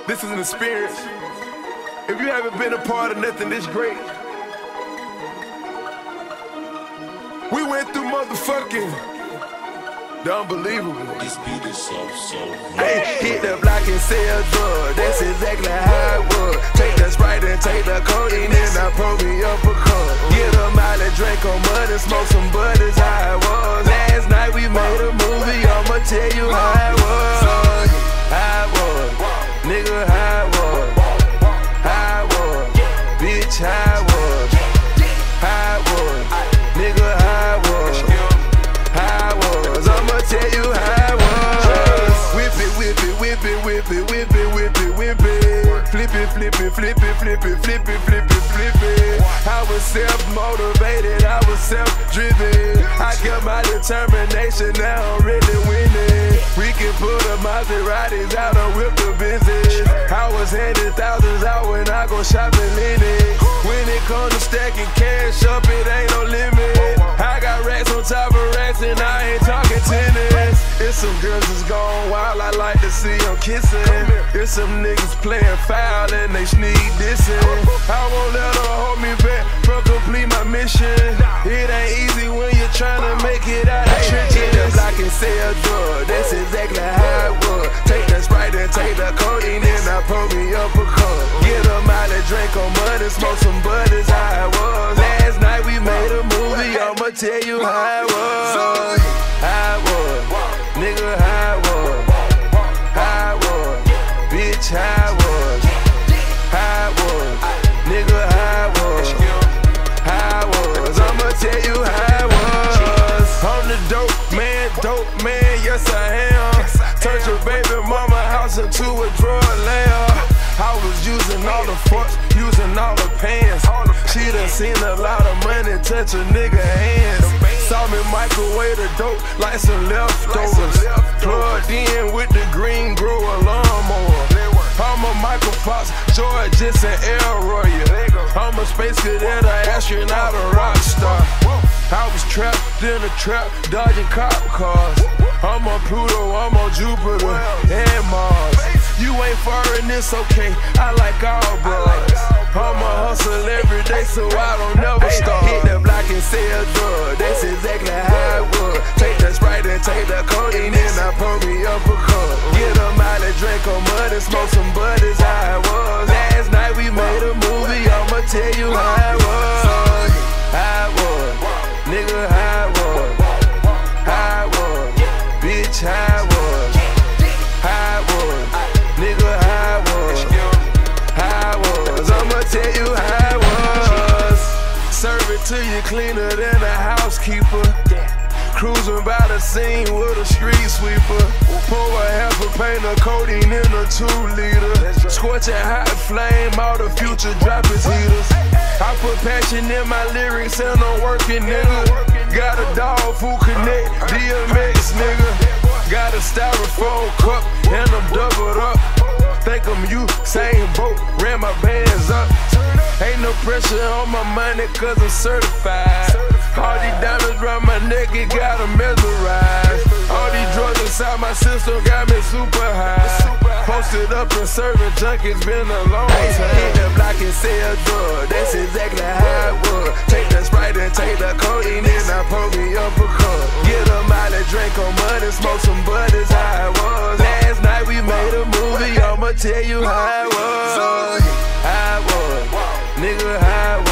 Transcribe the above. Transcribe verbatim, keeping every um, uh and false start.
This is an experience. If you haven't been a part of nothing this great, we went through motherfucking the unbelievable. This beat is so, so Hey, hit the block and sell drugs. That's exactly how it was. Take the Sprite and take the codeine and I pour me up a cup. Get a mile and drink on mud and smoke some bud is how it was. Last night we made a movie, I'ma tell you how it was. How it was, nigga, how it was. How it was, bitch, how it was. How it was, nigga, how it was. How it was, I'ma tell you how it was. Whip it, whip it, whip it, whip it, whip it, whip it, whip it. Flip it, flip it, flip it, flip it, flip it, flip it, flip it. I was self-motivated, I was self-driven. I kept my determination, now I'm really winning. We can put the Maseratis out and whip the business. I was handing thousands out when I go shopping Linux. When it comes to stacking cash up, it ain't no limit. I got racks on top of racks and I ain't talking tennis. It's some girls that's gone wild, I like to see them kissing. It's some niggas playing foul and they sneak dissing. I won't let her hold me back from complete my mission. It ain't easy when you're trying to make it out of trenches. Hit the block and sell drugs, that's exactly how it was. Take the Sprite and take the codeine and I pour me up a cup. Get a mile and drink on mud and smoke some bud is how it was. Last night we made a movie, I'ma tell you how it was. How it was, nigga, how it was. How it was, bitch, how it was. How it was, nigga, how it was. How it was, I'ma tell you how it was. I'm the dope man, dope man, yes I am. Turned your baby mama house into a drug lair. I was using all the forks, using all the pants. She done seen a lot of money touch a nigga hands. Saw me microwave the dope like some leftovers. Plugged in with the green grower lawnmower. I'm a Michael Fox, George Jetson, Elroy. I'm a space cadet, an astronaut, a rock star. I was trapped in a trap, dodging cop cars. I'm on Pluto, I'm on Jupiter and Mars. You ain't foreign, it's okay, I like all bros. I'm a hustle every day, so I don't never stop. Hit the block and sell drugs, that's exactly how it was. Take the Sprite and take the codeine and I pour me up a cup. Get a mile and drink on mud and smoke some bud is how it was. Last night we made a movie, I'ma tell you how it was. How it was, nigga, how it was. How it was, bitch, how it was. How it was, nigga, how it was. How it was, I'ma tell you how it was. Serve it to you cleaner than a housekeeper. Cruising by the scene with a street sweeper. Pour a half a paint of codeine in a two liter. Scorching hot flame, all the future drop his heaters. I put passion in my lyrics and I'm working, nigga. Got a dog, food connect, D M X, nigga. Got a styrofoam cup and I'm doubled up. Think I'm you, same boat, ran my bands up. Ain't no pressure on my money cause I'm certified. All these diamonds round my neck, it got 'em mesmerized. All these drugs inside my system got me super high. Posted up and serving junkies, been a long time. Hit the block and sell drugs, that's exactly how it was. Take the Sprite and take the codeine and I pour me up a cup. Get a mile and drink on mud and smoke some bud is how it was. Last night we made a movie, I'ma tell you how it was. How it was, nigga, how it was.